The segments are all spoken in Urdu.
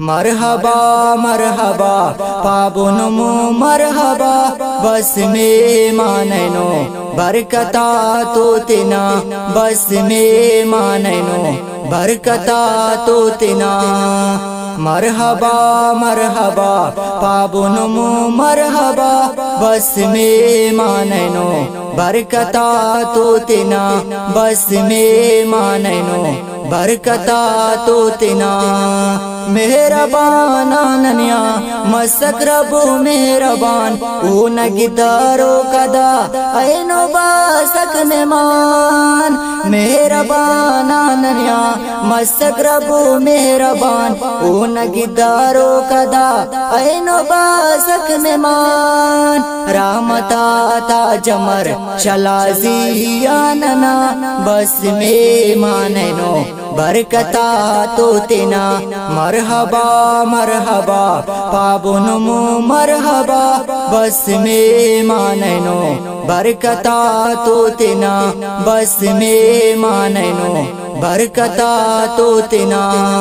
مرحبا مرحبا پابونمو مرحبا بس میں مانینو برکتا تو تینا بس میں مانینو برکتا تو تینا مرحبا مرحبا پابونمو مرحبا بس میں مانینو برکتا تو تینا بس میں مانینو برکتا تو تینا مہربان آننیا مسک ربو مہربان او نگدارو کدا اینو باسک نمان مہربان آننیا مسک ربو مہربان او نگدارو کدا اینو باسک نمان رحمتا تا جمر شلازی آننا بس میں مانینو برکتا تو تینا مرحبا مرحبا پابونمو مرحبا بس میں مانینو برکتا تو تینا بس میں مانینو برکتا تو تینا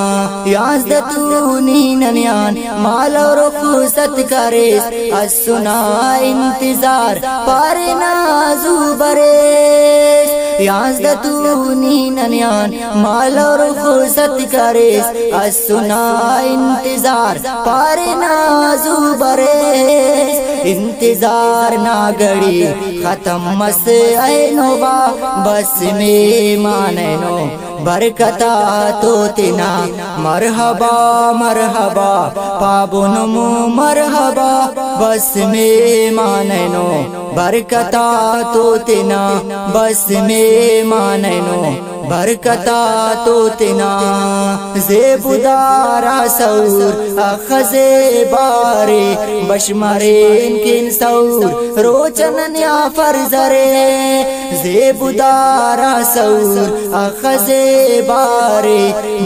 یازدتو نیننیان مال و رخصت کریس اسنا انتظار پارنا زوبریس یازدتو نیننیان مال و رخصت کریس اسنا انتظار پارنا زوبریس انتظار ناگڑی ختم مس اینو با بس میں مانینو برکتا تو تینا مرحبا مرحبا پابونمو مرحبا بس میں مانینو برکتا تو تینا بس میں مانینو برکتا تو تینا زیبدارا سور اخزے بارے بشمرین کن سور روچنن یا فرزرے زیبدارا سور اخزے بارے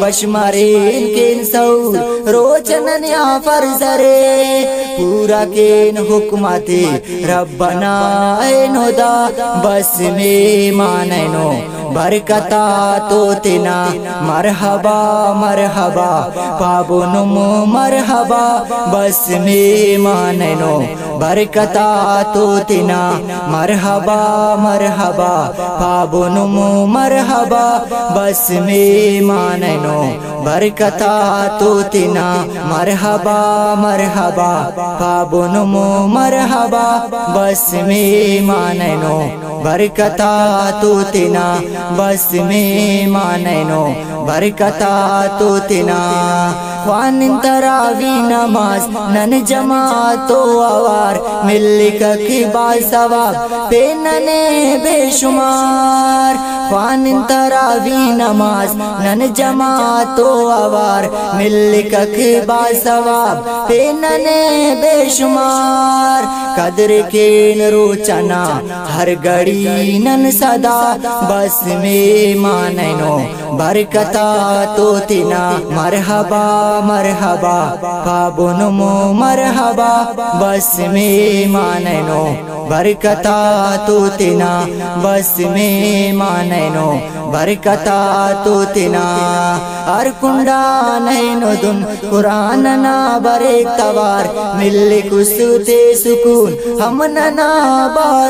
بشمرین کن سور روچنن یا فرزرے پورا کن حکمت ربنا اینو دا بس میں مانینو برکتا تو تینا مرحبا مرحبا پابونمو مرحبا بس میں مانینو برکتا تو تینا مرحبا مرحبا پابونمو مرحبا بس میں مانینو برکتا تو تینا مرحبا مرحبا پابونمو مرحبا بس میں مانینو برکتا تو تینا بس میں مانینو برکتا تو تینا خوان تراوی نماز نن جماعتو آوار ملک کی باسواب پیننے بے شمار خوان تراوی نماز نن جماعتو آوار ملک کی باسواب پیننے بے شمار قدر کین روچنا ہر گڑی نن صدا بس میں مانینو برکتا تو تینا مرحبا مرحبا پابونمو مرحبا بس میں مانینو برکتا تو تینا بس میں مانینو برکتا تو تینا ہر کنڈا نینو دن قرآن نا بریک توار ملک سوتے سکون ہم ننا بار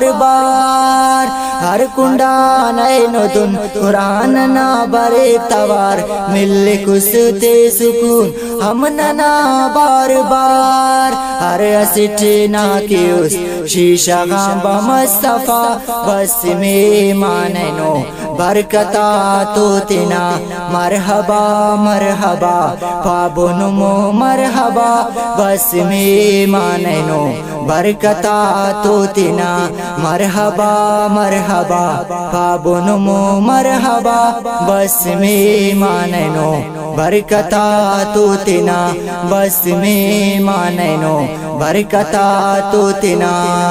بار ہر کنڈا نینو دن قرآن نا بریک توار ملک سوتے سکون ہم ننا بار بار ہر اسٹ نا کیوس شیشہ غامبا مصطفیٰ بس میں مانینو برکتا تو تینا مرحبا مرحبا پابونمو مرحبا بس میں مانینو برکتا تو تینا مرحبا مرحبا پابونمو مرحبا بس میں مانینو برکتا تو تینا بس میں مانینو برکتا تو تینا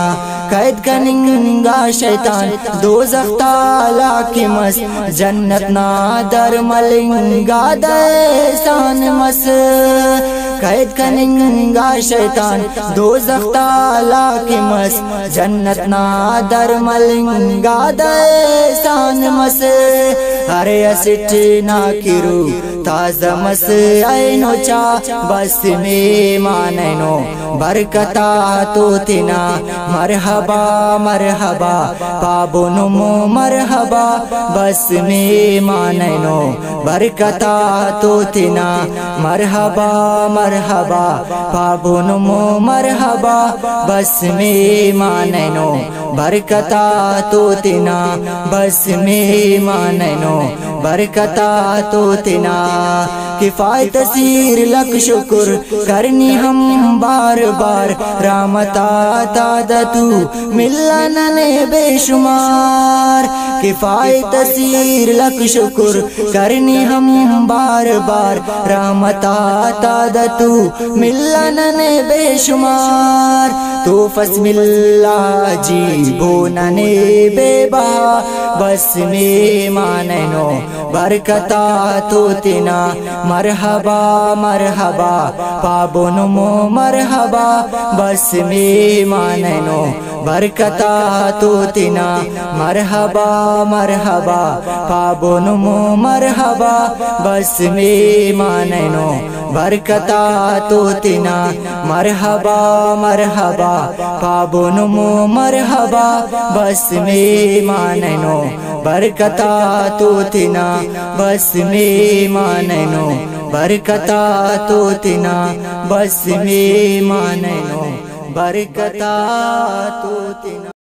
قید کننگا شیطان دوزخ تالا کی مس جنت نا در ملنگا دیسان مس قید کننگا شیطان دوزخ تالا کی مس جنت نا در ملنگا دیسان مس ارے اسٹ نہ کرو تازہ مس اینو چا بس میں مانینو برکتا تو تینا مرحبا مرحبا پابونمو مرحبا بس میں مانینو برکتا تو تینا مرحبا مرحبا پابونمو مرحبا بس میں مانینو برکتا تو تینا بس میں مانینو برکتا تو تینا کفایت سیر لک شکر کرنی ہم بار بار رحمتا تادتو ملن بے شمار کفایت سیر لک شکر کرنی ہم بار بار رحمتا تادتو ملن بے شمار تو فسم اللہ جی بوننے بے بہا بس میں مانینو برکتا تو تینا مرحبا مرحبا پابونمو مرحبا بس میں مانینو برکتا تو تینا مرحبا مرحبا پابونمو مرحبا بس میں مانینو برکتا تو تینا مرحبا مرحبا پابونمو مرحبا بس میں مانینو برکتا تو تینا بس میں مانینو برکتا تو تینا بس میں مانینو برکتا تو تینا